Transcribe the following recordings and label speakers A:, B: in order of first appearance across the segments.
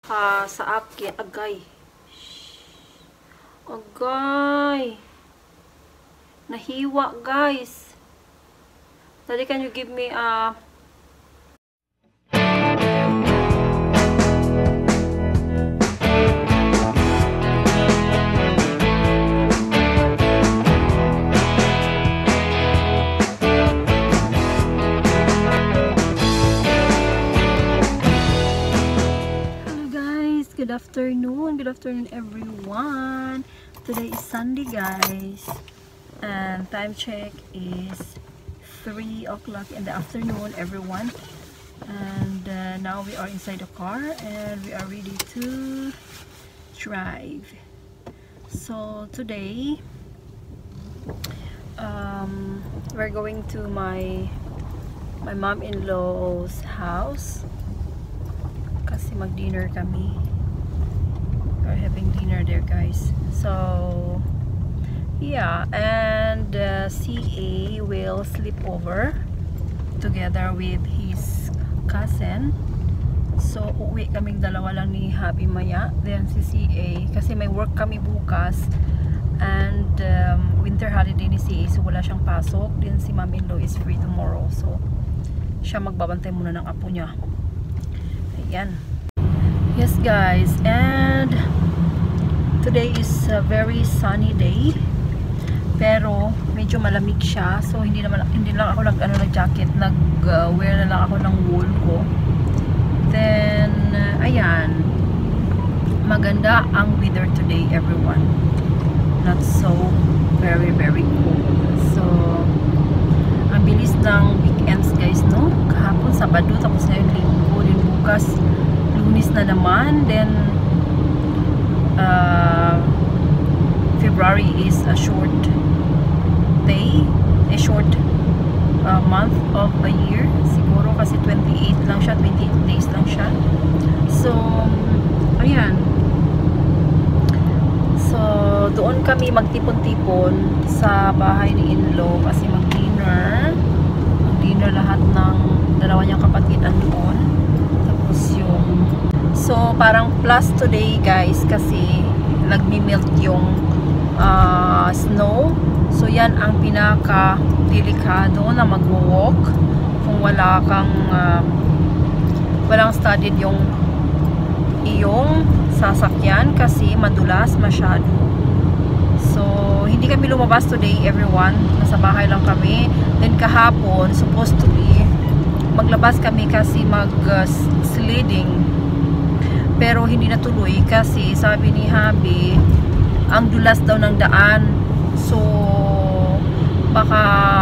A: sa akin. Agay. Agay. Nahiwa, guys. Daddy, can you give me a... Good afternoon everyone. Today is Sunday, guys, and time check is 3 o'clock in the afternoon, everyone. And now we are inside the car and we are ready to drive. So today we're going to my mom-in-law's house kasi mag-dinner kami. We're having dinner there, guys. So yeah, and CA will sleep over together with his cousin. So uwi kaming dalawa lang ni Habi maya, then si CA kasi may work kami bukas, and winter holiday ni CA, so wala siyang pasok. Then si mom-in-law is free tomorrow, so siya magbabantay muna ng apo niya. Ayan. Yes, guys, and today is a very sunny day, pero medyo malamig siya, so hindi lang ako nag-jacket, nag-wear na lang ako ng wool ko. Then ayan, maganda ang weather today, everyone. Not so very cold. So ang bilis ng weekends, guys, no? Kahapon Sabado, tapos ngayon Linggo, din bukas Lunes na naman. Then February is a short day, a short month of a year siguro, kasi 28 lang siya, 28 days lang siya. So ayan, so doon kami magtipon-tipon sa bahay ni in-law kasi mag-dinner lahat ng dalawa niyang kapatid doon. Tapos yung, so parang plus today, guys, kasi nagmi-melt yung snow. So yan ang pinaka delikado na mag-walk kung wala kang walang studied yung iyong sasakyan kasi madulas masyado. So hindi kami lumabas today, everyone. Nasa bahay lang kami. Then kahapon supposed to be maglabas kami kasi mag-sledding, pero hindi natuloy kasi sabi ni Habi ang dulas daw ng daan. So baka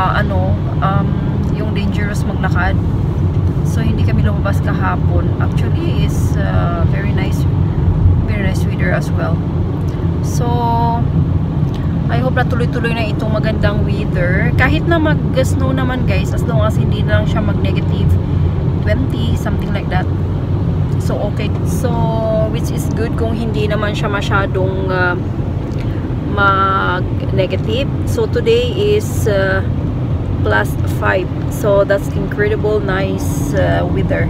A: yung dangerous maglakad, so hindi kami lumabas kahapon. Actually is very nice weather as well. So I hope na tuloy-tuloy na itong magandang weather. Kahit na mag-snow naman, guys, as long as hindi na lang siya mag-negative 20, something like that. So okay. So which is good kung hindi naman siya masyadong mag-negative. So today is plus 5. So that's incredible nice weather.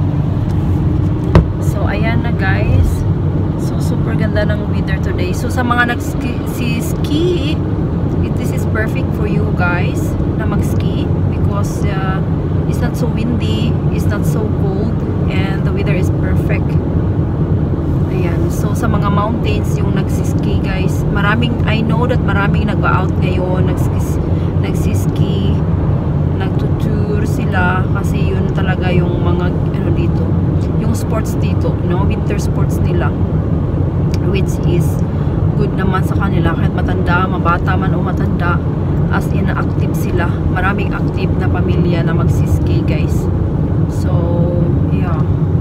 A: So ayan na, guys. So super ganda ng weather today. So sa mga nag-ski, this is perfect for you guys na mag-ski because it's not so windy, it's not so cold, and the weather is perfect. Ayan. So sa mga mountains yung nagsiski, guys, I know that maraming nag-out ngayon, nagsiski, nagtutour sila kasi yun talaga yung mga dito, yung sports dito, winter sports nila, which is good naman sa kanila kahit matanda, mabata man o matanda, as in active sila. Maraming active na pamilya na magsiski, guys. So yeah,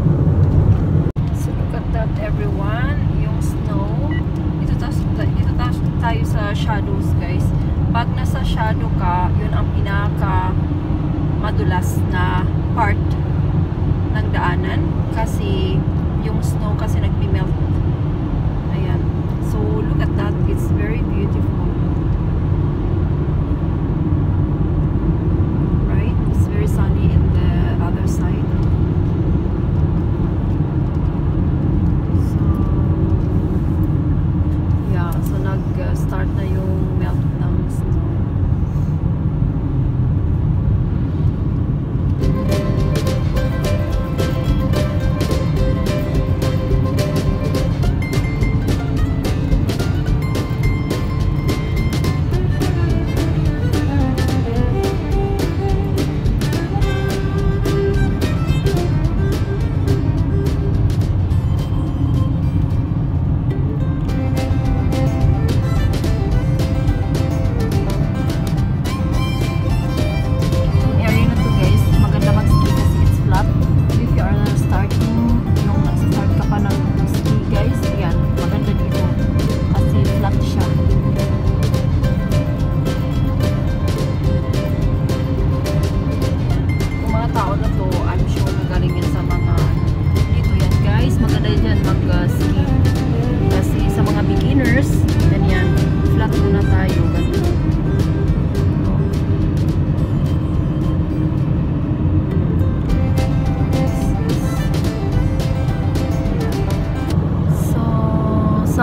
A: so look at that, everyone. Yung snow dito tayo sa shadows, guys. Pag nasa shadow ka, yun ang pinaka madulas na part ng daanan kasi yung snow kasi nagmi-melt. Ayan. So look at that, it's very beautiful. Right? It's very sunny in the other side.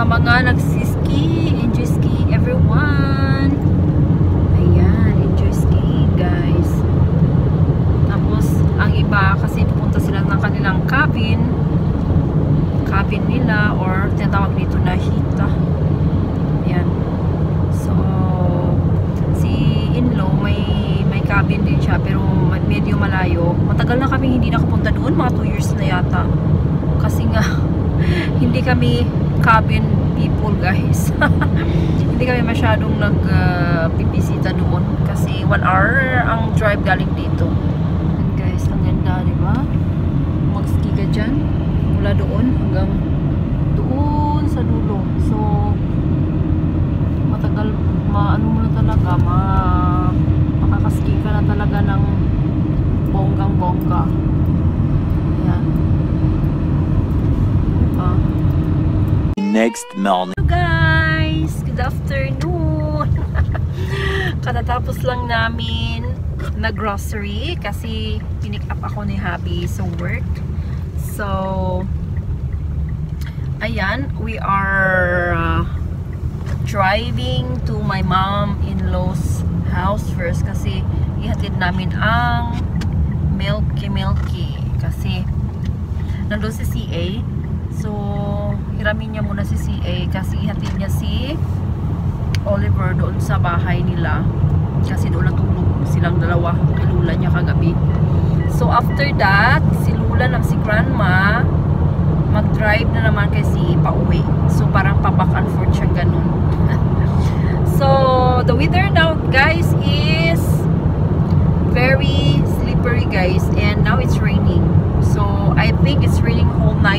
A: mga nagsiski, enjoy skiing everyone. Ayan, enjoy skiing guys. Tapos ang iba kasi pupunta sila ng kanilang cabin nila, or tinatawag dito na hita. Ayan. So si in-law may cabin din siya, pero medyo malayo. Matagal na kami hindi nakapunta doon, mga 2 years na yata. Kasi nga hindi kami cabin people guys. Hindi kami masyadong nagpipisita doon kasi 1 hour ang drive galing dito. And guys, ang ganda, di ba? Mag-ski ka dyan mula doon hanggang doon sa dulo. So matagal, maano mo na talaga, makakaski ka na talaga ng bonggang-bongga. Ayan.
B: Next morning.
A: Hello guys, good afternoon. Katatapos lang namin na grocery kasi pinick up ako ni Habi sa work. So ayan, we are driving to my mom-in-law's house first kasi ihatid namin ang Milky kasi nandun si CA. So hiramin niya muna si CA kasi ihatid niya si Oliver doon sa bahay nila kasi doon natulog silang dalawa kay Lula niya kagabi. So after that, si Lula na si Grandma mag-drive na naman kasi pauwi. So parang pa-back and forth siya ganun. So the weather now guys is very slippery guys, and now it's raining. So I think it's raining whole night.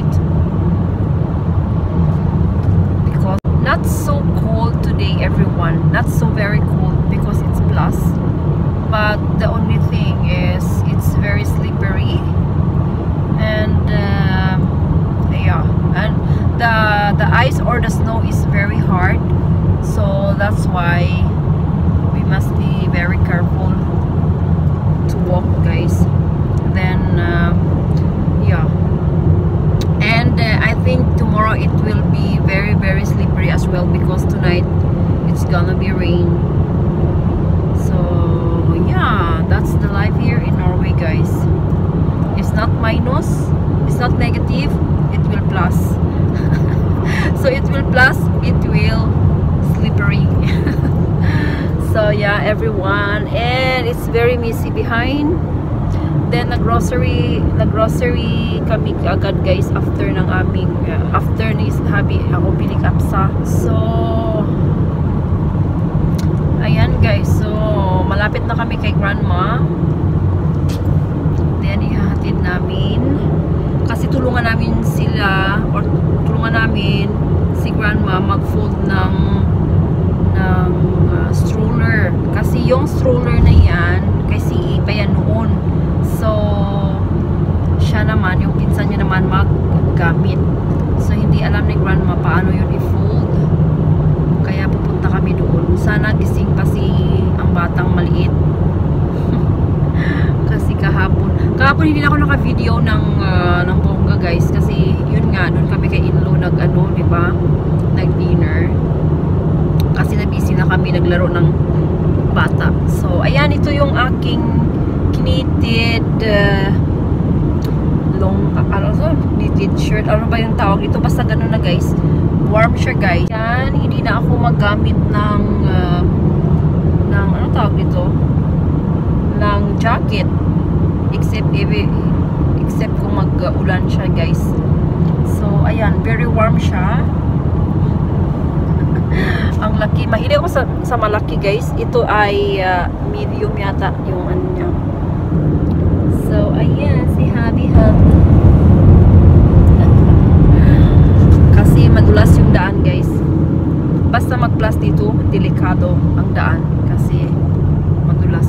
A: Not so cold today everyone, not so very cold because it's plus, but the only thing is it's very slippery, and yeah, and the ice or the snow is very hard, so that's why we must be very careful to walk guys. Then yeah, and I think tomorrow it will be very slippery as well because tonight it's gonna be rain. So yeah, that's the life here in Norway guys. It's not minus, it's not negative, it will plus. So it will plus, it will slippery. So yeah everyone, and it's very messy behind. Then nag-grocery kami agad guys after ng aming after ni Habi ako pick up sa. So ayan guys, so malapit na kami kay Grandma. Then ihahatid namin kasi tulungan namin sila, or tulungan namin si Grandma mag-fold ng stroller kasi yung stroller na yan kasi iba yan noon. So siya naman, yung pinsan niya naman maggamit. So hindi alam ni Grandma paano yun i-fold. Kaya pupunta kami doon. Sana gising pa si ang batang maliit. Kasi kahapon hindi na ako naka-video ng bongga guys. Kasi yun nga, doon kami kay in-law nag-ano, diba? Nag-dinner. Kasi na-busy na kami naglaro ng bata. So ayan, ito yung aking knitted knitted shirt, ano ba yung tawag ito, basta ganun na guys, warm siya guys. Yan, hindi na ako maggamit ng ano tawag dito, ng jacket except kung mag-ulan siya guys. So ayan, very warm siya. Ang laki, mahilig ako sa malaki guys. Ito ay medium yata yung ano niya. So ayan, si Habi. Kasi madulas yung daan guys. Basta mag-plus dito, delikado ang daan kasi madulas.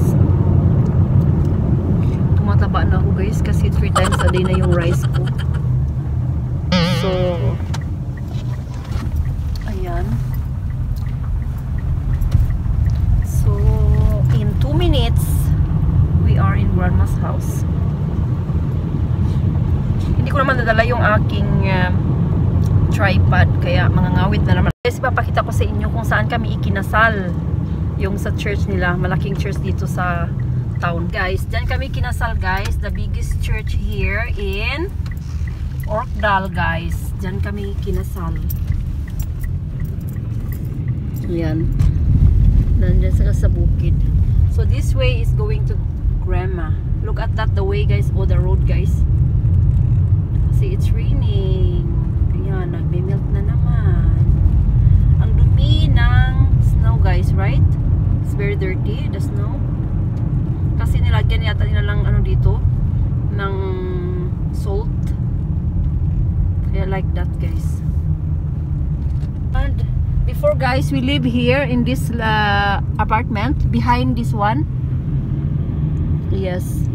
A: Tumataba na ako guys kasi 3 times a day na yung rice ko. So ayan. So in 2 minutes we are in Grandma's house. Hindi ko naman nadala yung aking tripod. Kaya mangangawit na naman. Guys, ipapakita ko sa inyo kung saan kami ikinasal. Yung sa church nila. Malaking church dito sa town. Guys, dyan kami kinasal guys. The biggest church here in Orkdal guys. Dyan kami kinasal. Ayan. Nandyan sila sa bukid. So this way is going to Grandma. Look at that, the way guys. Oh, the road guys. See, it's raining. Ayan, nagme-melt na naman. Ang dumi ng snow guys, right? It's very dirty, the snow. Kasi nilagyan yata nila lang ano dito ng salt. Kaya like that guys. And before guys, we live here in this apartment behind this one. Yes.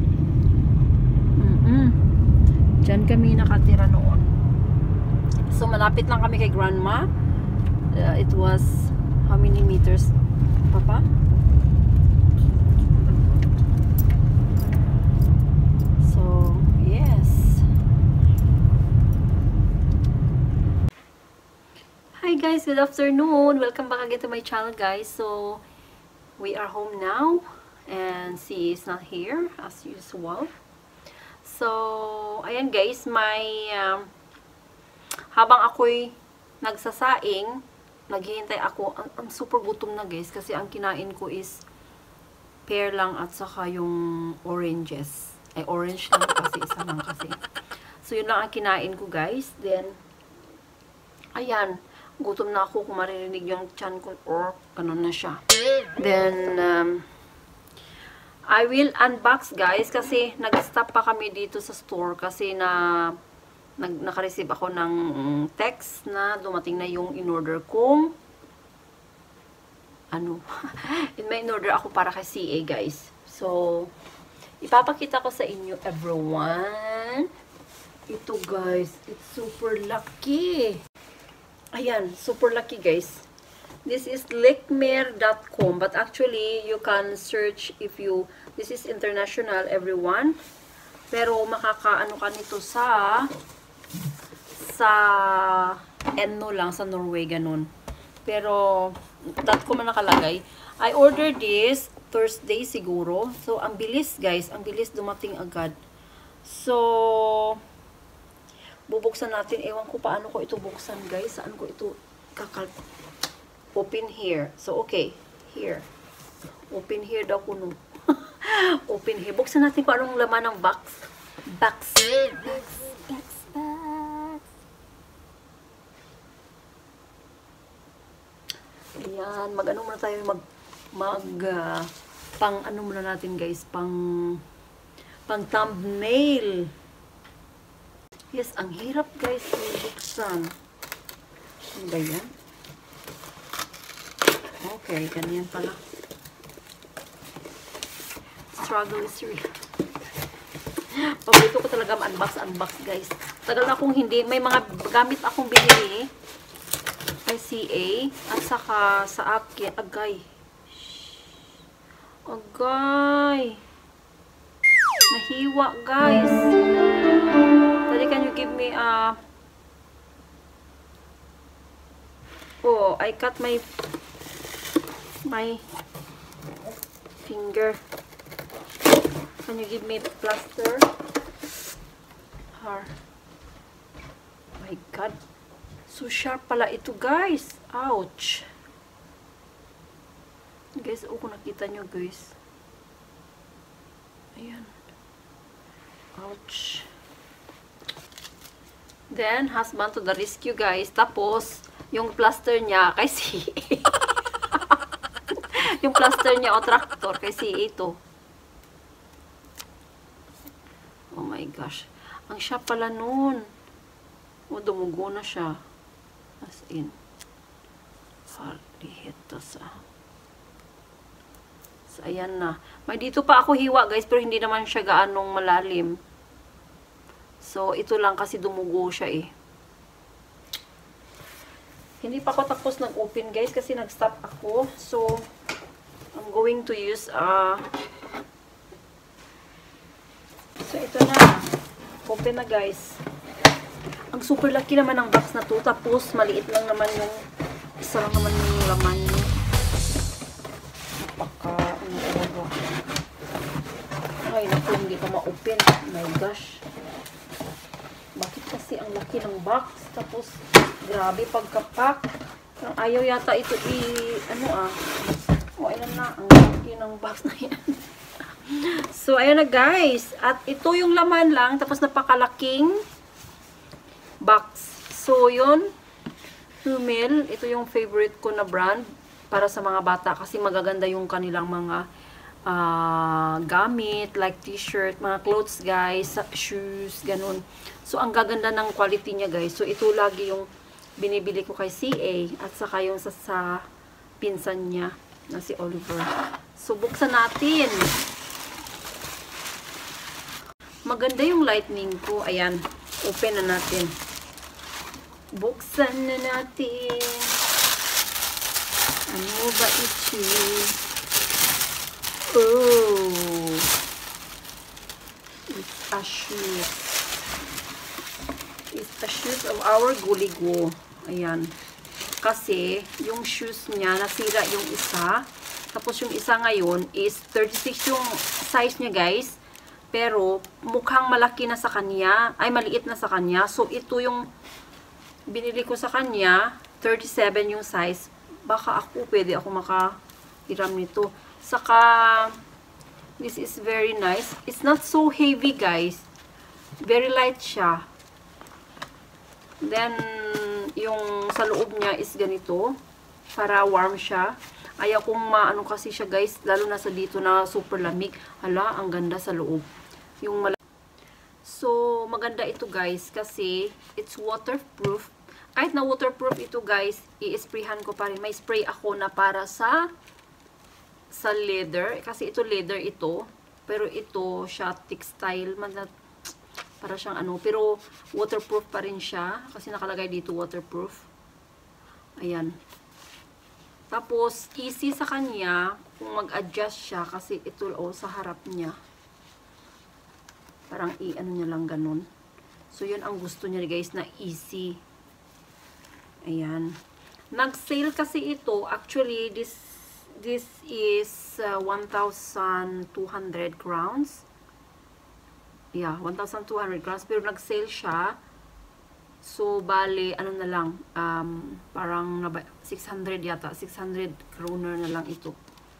A: Diyan kami nakatira noon. So malapit lang kami kay Grandma. It was how many meters, Papa? So yes. Hi guys, good afternoon. Welcome back again to my channel guys. So we are home now and she is not here as usual. So ayan guys, may habang ako'y nagsasaing, naghihintay ako. Ang super gutom na guys kasi ang kinain ko is pear lang at saka yung oranges. Ay orange lang kasi isa lang kasi. So yun lang ang kinain ko guys. Then ayan, gutom na ako kung maririnig yung chan ko or ganun na siya. Then I will unbox guys kasi nag-stop pa kami dito sa store kasi naka-receive ako ng text na dumating na yung in-order kong ano. May in-order ako para kay CA guys. So ipapakita ko sa inyo everyone. Ito guys, it's super lucky. Ayan, super lucky guys. This is lekmer.com, but actually you can search if you, this is international everyone. Pero makakaano ka nito sa Enno lang, sa Norway ganun. Pero .com na nakalagay. I ordered this Thursday siguro. So ang bilis guys, ang bilis dumating agad. So bubuksan natin. Ewan ko paano ko ito buksan guys. Saan ko ito open here. So, okay. Here. Open here daw kuno. Open here. Buksan natin kung anong laman ng box. Box. Ayan. Mag-ano muna tayo. Pang ano muna natin guys. Pang thumbnail. Yes, ang hirap guys. Buksan. Ano ba yan? Okay, ganyan pala. Struggle is real. Paborito ko talaga unbox guys. Tagal na akong hindi. May mga gamit akong binili kay CA at saka sa akin. Agay. Agay. Nahiwa guys. Daddy, can you give me a... Oh, I cut my finger. Can you give me plaster? Har. My God. So sharp pala ito guys. Ouch. Guys, kung nakita nyo guys. Ayan. Ouch. Then, husband to the rescue guys. Tapos, yung plaster niya kay CA. Yung plaster niya o tractor kay CA to. Oh my gosh. Ang sharp pala nun. O, dumugo na siya. As in. Hardly hit to sa... So, ayan na. May dito pa ako hiwa, guys, pero hindi naman siya gaanong malalim. So, ito lang kasi dumugo siya eh. Hindi pa ako tapos nag-open, guys, kasi nag-stop ako. So, I'm going to use so, ito na. Open na, guys. Ang super laki naman ang box na to. Tapos, maliit lang naman yung, isa lang naman yung laman niya. Napaka, ano talaga. Ay, naku, hindi ko ma-open. Oh my gosh. Bakit kasi ang laki ng box? Tapos, grabe pagkapak. Ayaw yata ito oh, ayan na. Ang laki ng box na yan. So, ayan na guys. At ito yung laman lang. Tapos, napakalaking box. So, yun. Humil. Ito yung favorite ko na brand para sa mga bata. Kasi magaganda yung kanilang mga gamit. Like t-shirt, mga clothes guys. Shoes, ganun. So, ang gaganda ng quality niya guys. So, ito lagi yung binibili ko kay CA at saka yung sa pinsan niya na si Oliver. So, buksan natin. Maganda yung lightning ko. Ayan. Open na natin. Buksan na natin. Ano ba ito? Oh. It's a shoes. It's the shoes of our Guligo. Ayan. Kasi, yung shoes niya, nasira yung isa. Tapos, yung isa ngayon is 36 yung size niya, guys. Pero, mukhang malaki na sa kanya. Ay, maliit na sa kanya. So, ito yung binili ko sa kanya. 37 yung size. Baka pwede ako makahiram nito. Saka, this is very nice. It's not so heavy, guys. Very light siya. Then, yung sa loob niya is ganito. Para warm siya. Ayaw kong maano kasi siya guys. Lalo na sa dito na super lamig. Hala, ang ganda sa loob. So, maganda ito guys. Kasi, it's waterproof. Kahit na waterproof ito guys, i-sprayhan ko pa rin. May spray ako na para sa leather. Kasi ito leather ito. Pero ito, siya textile. Para siyang ano, pero waterproof pa rin siya. Kasi nakalagay dito waterproof. Ayan. Tapos, easy sa kanya kung mag-adjust siya. Kasi ito, sa harap niya. Parang i-ano niya lang ganun. So, yun ang gusto niya guys, na easy. Ayan. Nag-sale kasi ito. Actually, this is 1,200 crowns. Yeah, 1,200 grams. Pero nag-sale siya. So, bale, ano na lang. Parang 600 yata. 600 kroner na lang ito.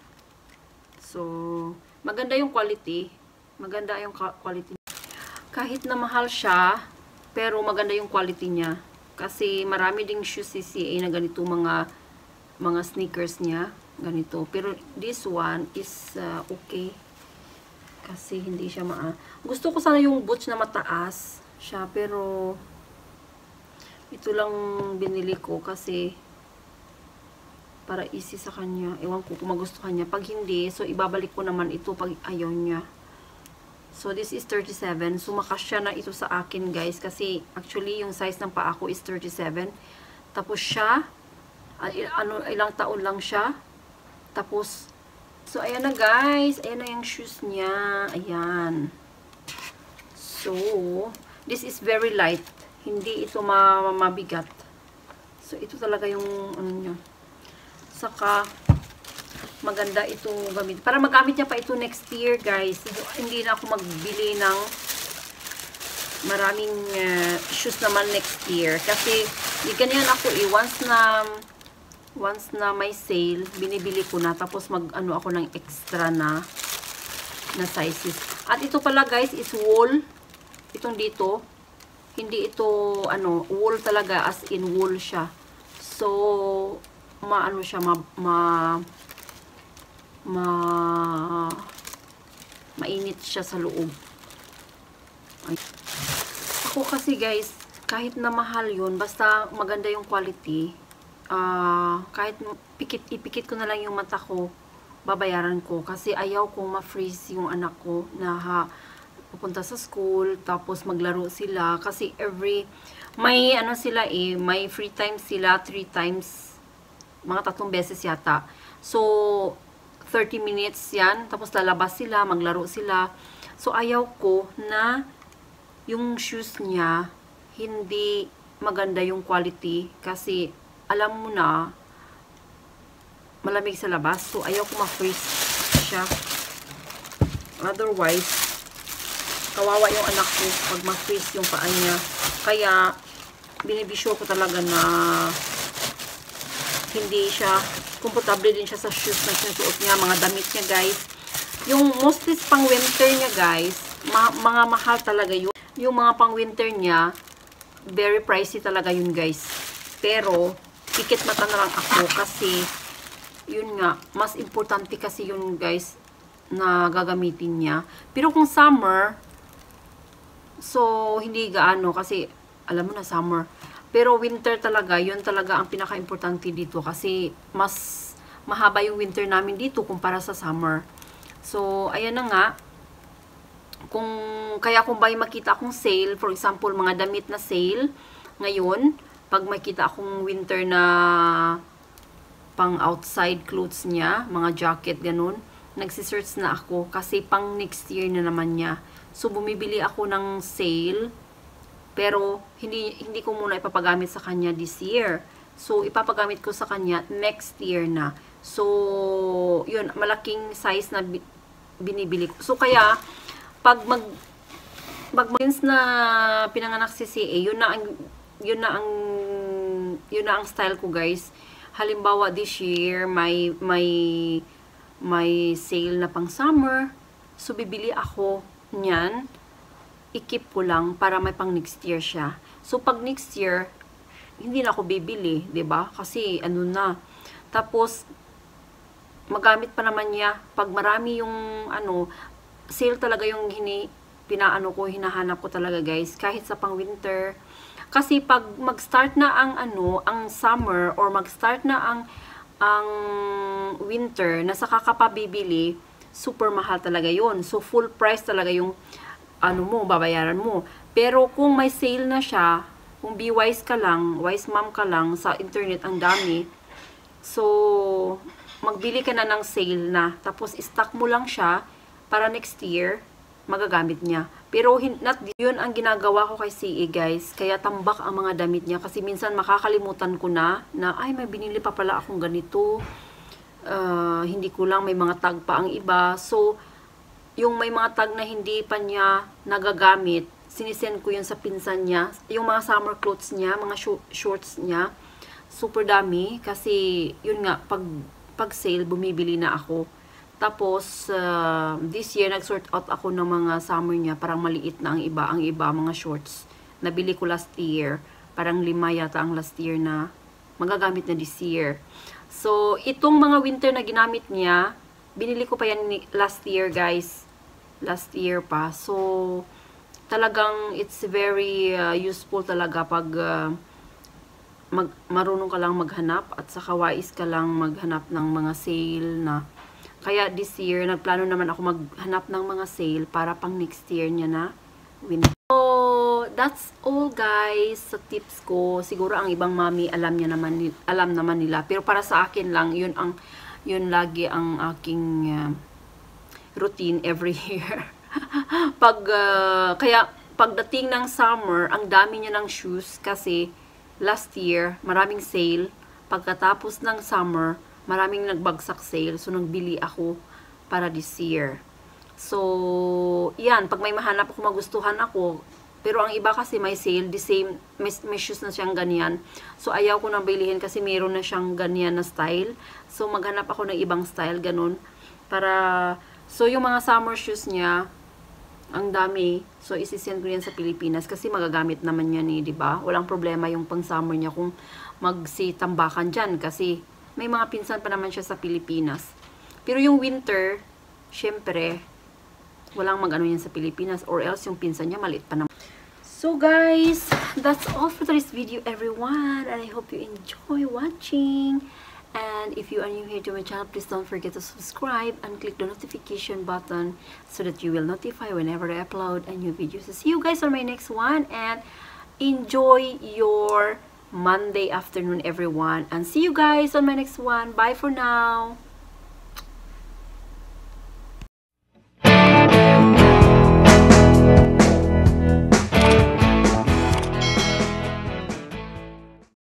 A: So, maganda yung quality. Maganda yung quality. Kahit na mahal siya, pero maganda yung quality niya. Kasi marami ding shoes si CA na ganito mga sneakers niya. Ganito. Pero this one is okay. Kasi hindi siya gusto ko sana yung boots na mataas siya, pero ito lang binili ko kasi para easy sa kanya. Ewan ko kung magustuhan niya. Pag hindi, so ibabalik ko naman ito pag ayaw niya. So this is 37. So makasya na ito sa akin guys. Kasi actually yung size ng paa ko is 37. Tapos siya, ilang taon lang siya. Tapos, so, ayan na guys. Ayan na yung shoes niya. Ayan. So, this is very light. Hindi ito mabigat. So, ito talaga yung ano niya. Saka, maganda ito gamit. Para magamit niya pa ito next year guys. Hindi na ako magbili ng maraming shoes naman next year. Kasi, di ganyan ako once na may sale, binibili ko na. Tapos mag-ano ako ng extra na sizes. At ito pala guys is wool. Itong dito. Hindi ito, wool talaga. As in wool siya. So, maano siya, mainit siya sa loob. Ay. Ako kasi guys, kahit na mahal yun, basta maganda yung quality, kahit ipikit ko na lang yung mata ko, babayaran ko. Kasi ayaw kong ma-freeze yung anak ko na pupunta sa school, tapos maglaro sila. Kasi may may free time sila 3 times, mga 3 beses yata. So, 30 minutes yan, tapos lalabas sila, maglaro sila. So, ayaw ko na yung shoes niya hindi maganda yung quality kasi alam mo na malamig sa labas. So, ayaw ko ma-freeze siya. Otherwise, kawawa yung anak ko pag ma-freeze yung paa niya. Kaya, binibisyo ko talaga na hindi siya, komportable din siya sa shoes na sinusuot niya, mga damit niya, guys. Yung mostly pang winter niya, guys, mga mahal talaga yun. Yung mga pang winter niya, very pricey talaga yun, guys. Pero, pikit mata na lang ako kasi, yun nga, mas importante kasi yun, guys, na gagamitin niya. Pero kung summer, so, hindi gaano kasi, alam mo na, summer. Pero winter talaga, yun talaga ang pinaka-importante dito kasi mas mahaba yung winter namin dito kumpara sa summer. So, ayan na nga. Kaya kung may makita akong sale, for example, mga damit na sale, ngayon, pag makita akong winter na pang outside clothes niya, mga jacket, ganun, nagsisearch na ako kasi pang next year na naman niya. So, bumibili ako ng sale, pero hindi ko muna ipapagamit sa kanya this year. So, ipapagamit ko sa kanya next year na. So, yun, malaking size na binibili ko. So, kaya, pag since na pinanganak si CA, yun na ang style ko, guys. Halimbawa, this year, may sale na pang summer. So, bibili ako niyan. I-keep ko lang para may pang next year siya. So, pag next year, hindi na ako bibili, 'di ba? Kasi, ano na. Tapos, magamit pa naman niya. Pag marami yung, sale talaga yung hinahanap ko talaga, guys. Kahit sa pang winter. Kasi, pag mag-start na ang summer, or mag-start na ang winter, na saka ka pa bibili, super mahal talaga yun. So, full price talaga yung babayaran mo. Pero kung may sale na siya, kung be wise ka lang, wise mom ka lang, sa internet ang dami, so, magbili ka na ng sale na, tapos stock mo lang siya, para next year, magagamit niya. Pero, not yun ang ginagawa ko kay CA, guys. Kaya tambak ang mga damit niya, kasi minsan makakalimutan ko na, ay, may binili pa pala akong ganito. Hindi ko lang, may mga tag pa ang iba. So, yung may mga tag na hindi pa niya nagagamit, sinisend ko yun sa pinsan niya. Yung mga summer clothes niya, mga shorts niya, super dami. Kasi, yun nga, pag sale, bumibili na ako. Tapos, this year, nag-sort out ako ng mga summer niya. Parang maliit na ang iba, mga shorts. Nabili ko last year. Parang 5 yata ang last year na magagamit na this year. So, itong mga winter na ginamit niya, binili ko pa yan last year, guys. Last year pa. So, talagang it's very useful talaga pag marunong ka lang maghanap at saka wais ka lang maghanap ng mga sale na. Kaya this year, nagplano naman ako maghanap ng mga sale para pang next year niya na winter. So, that's all, guys, sa tips ko. Siguro ang ibang mami alam naman nila. Pero para sa akin lang, yun lagi ang aking routine every year. Kaya pagdating ng summer, ang dami niya ng shoes kasi last year, maraming sale. Pagkatapos ng summer, maraming nagbagsak sale. So, nagbili ako para this year. So, yan. Pag may mahanap ako, magustuhan ako. Pero ang iba kasi may sale, the same, may shoes na siyang ganyan. So, ayaw ko nang bilihin kasi mayroon na siyang ganyan na style. So, maghanap ako ng ibang style, ganun. So, yung mga summer shoes niya, ang dami. So, isisend ko yan sa Pilipinas kasi magagamit naman yan diba? Walang problema yung pang summer niya kung magsitambakan dyan kasi may mga pinsan pa naman siya sa Pilipinas. Pero yung winter, syempre, walang mag-ano yan sa Pilipinas or else yung pinsan niya maliit pa naman. So guys, that's all for today's video, everyone, and I hope you enjoy watching. And if you are new here to my channel, please don't forget to subscribe and click the notification button so that you will notify whenever I upload a new video. So see you guys on my next one, and enjoy your Monday afternoon, everyone, and see you guys on my next one. Bye for now.